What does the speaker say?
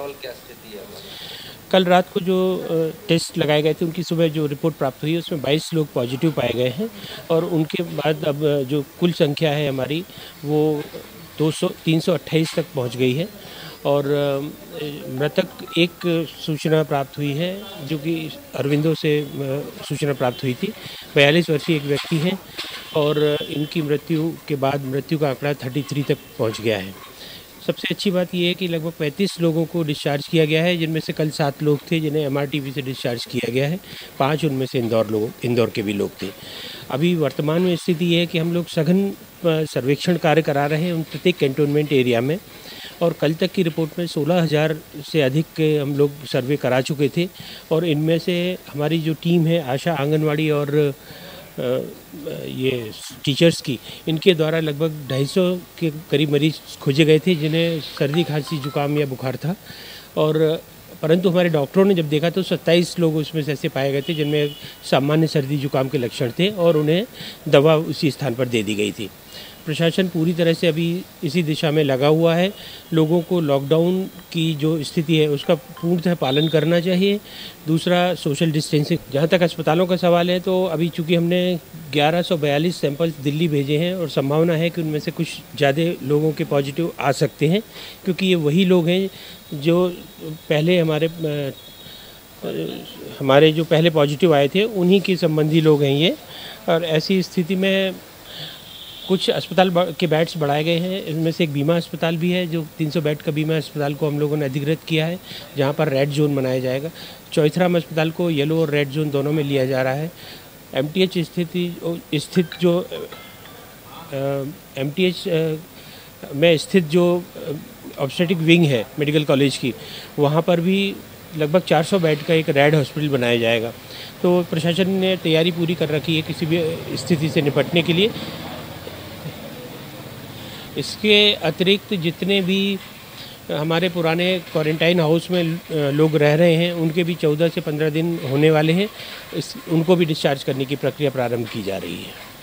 Overall क्या स्थिति है हमारी? कल रात को जो टेस्ट लगाए गए थे उनकी सुबह जो रिपोर्ट प्राप्त हुई है उसमें 22 लोग पॉजिटिव पाए गए हैं और उनके बाद अब जो कुल संख्या है हमारी वो 328 तक पहुंच गई है। और मृतक एक सूचना प्राप्त हुई है जो कि अरविंदो से सूचना प्राप्त हुई थी। 42 वर्षीय एक व्यक्ति हैं और इनकी मृत्यु के बाद मृत्यु का आंकड़ा 33 तक पहुंच गया है। सबसे अच्छी बात यह है कि लगभग 35 लोगों को डिस्चार्ज किया गया है, जिनमें से कल 7 लोग थे जिन्हें एमआरटीवी से डिस्चार्ज किया गया है। 5 उनमें से इंदौर के भी लोग थे। अभी वर्तमान में स्थिति ये है कि हम लोग सघन सर्वेक्षण कार्य करा रहे हैं उन प्रत्येक कैंटोनमेंट एरिया में, और कल तक की रिपोर्ट में 16,000 से अधिक के हम लोग सर्वे करा चुके थे। और इनमें से हमारी जो टीम है आशा, आंगनवाड़ी और ये टीचर्स की, इनके द्वारा लगभग 250 के करीब मरीज खोजे गए थे जिन्हें सर्दी, खांसी, जुकाम या बुखार था। और परंतु हमारे डॉक्टरों ने जब देखा तो 27 लोग उसमें से ऐसे पाए गए थे जिनमें सामान्य सर्दी जुकाम के लक्षण थे और उन्हें दवा उसी स्थान पर दे दी गई थी। प्रशासन पूरी तरह से अभी इसी दिशा में लगा हुआ है। लोगों को लॉकडाउन की जो स्थिति है उसका पूर्णतः पालन करना चाहिए। दूसरा, सोशल डिस्टेंसिंग। जहाँ तक अस्पतालों का सवाल है तो अभी चूँकि हमने 1142 सैंपल्स दिल्ली भेजे हैं और संभावना है कि उनमें से कुछ ज़्यादा लोगों के पॉजिटिव आ सकते हैं, क्योंकि ये वही लोग हैं जो पहले हमारे जो पहले पॉजिटिव आए थे उन्हीं के संबंधी लोग हैं ये। और ऐसी स्थिति में कुछ अस्पताल के बेड्स बढ़ाए गए हैं। इनमें से एक बीमा अस्पताल भी है जो 300 बेड का बीमा अस्पताल को हम लोगों ने अधिकृत किया है, जहां पर रेड जोन बनाया जाएगा। चौथराम अस्पताल को येलो और रेड जोन दोनों में लिया जा रहा है। एमटीएच में स्थित जो ऑब्स्टेटिक विंग है मेडिकल कॉलेज की, वहाँ पर भी लगभग 400 बेड का एक रेड हॉस्पिटल बनाया जाएगा। तो प्रशासन ने तैयारी पूरी कर रखी है किसी भी स्थिति से निपटने के लिए। इसके अतिरिक्त जितने भी हमारे पुराने क्वारंटाइन हाउस में लोग रह रहे हैं उनके भी 14 से 15 दिन होने वाले हैं, उनको भी डिस्चार्ज करने की प्रक्रिया प्रारंभ की जा रही है।